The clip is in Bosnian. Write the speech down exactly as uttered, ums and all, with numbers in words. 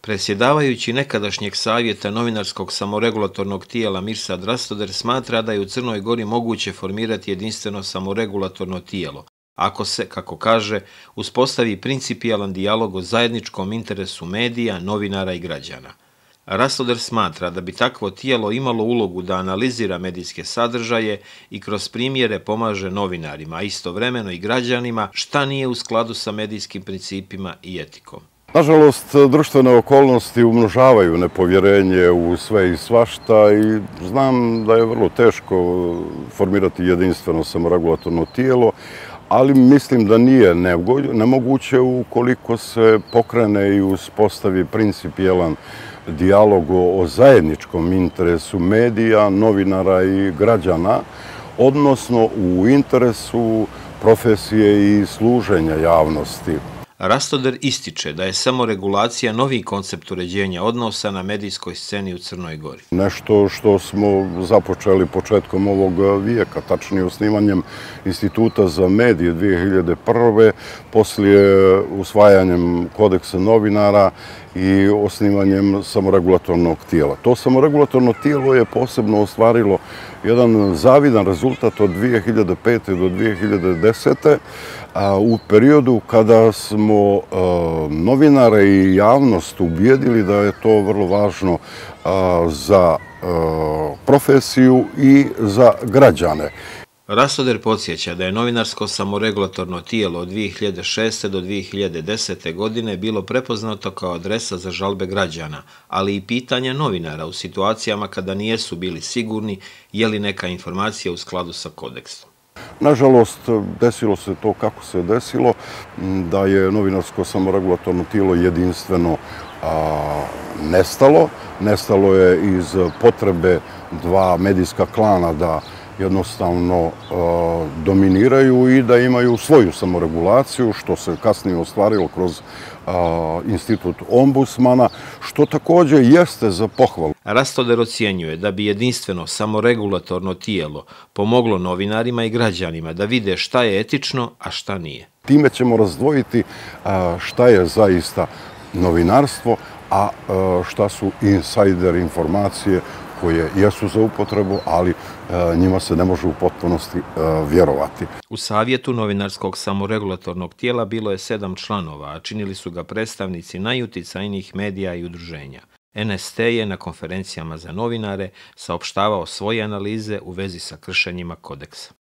Predsjedavajući nekadašnjeg savjeta novinarskog samoregulatornog tijela Mirsad Rastoder smatra da je u Crnoj Gori moguće formirati jedinstveno samoregulatorno tijelo, ako se, kako kaže, uspostavi principijalan dijalog o zajedničkom interesu medija, novinara i građana. Rastoder smatra da bi takvo tijelo imalo ulogu da analizira medijske sadržaje i kroz primjere pomaže novinarima, a istovremeno i građanima, šta nije u skladu sa medijskim principima i etikom. Nažalost, društvene okolnosti umnožavaju nepovjerenje u sve i svašta i znam da je vrlo teško formirati jedinstveno samoregulatorno tijelo, ali mislim da nije nemoguće ukoliko se pokrene i uspostavi principijelan dijalog o zajedničkom interesu medija, novinara i građana, odnosno u interesu profesije i služenja javnosti. Rastoder ističe da je samoregulacija novi koncept uređenja odnosa na medijskoj sceni u Crnoj Gori. Nešto što smo započeli početkom ovog vijeka, tačnije osnivanjem Instituta za medije dvije hiljade prve. Poslije usvajanjem kodeksa novinara i osnivanjem samoregulatornog tijela. To samoregulatorno tijelo je posebno ostvarilo jedan zavidan rezultat od dvije hiljade pete do dvije hiljade desete. u periodu kada smo novinare i javnost ubijedili da je to vrlo važno za profesiju i za građane. Rastoder podsjeća da je novinarsko samoregulatorno tijelo od dvije hiljade šeste do dvije hiljade desete godine bilo prepoznato kao adresa za žalbe građana, ali i pitanja novinara u situacijama kada nijesu bili sigurni je li neka informacija u skladu sa kodeksom. Nažalost, desilo se to kako se desilo, da je novinarsko samoregulatorno tijelo jedinstveno nestalo. Nestalo je iz potrebe dva medijska klana da jednostavno dominiraju i da imaju svoju samoregulaciju, što se kasnije ostvarilo kroz institut ombudsmana, što također jeste za pohvalu. Rastoder ocjenjuje da bi jedinstveno samoregulatorno tijelo pomoglo novinarima i građanima da vide šta je etično, a šta nije. Time ćemo razdvojiti šta je zaista novinarstvo, a šta su insajder informacije koje jesu za upotrebu, ali njima se ne može u potpunosti vjerovati. U savjetu novinarskog samoregulatornog tijela bilo je sedam članova, a činili su ga predstavnici najuticajnijih medija i udruženja. en es te je na konferencijama za novinare saopštavao svoje analize u vezi sa kršenjima kodeksa.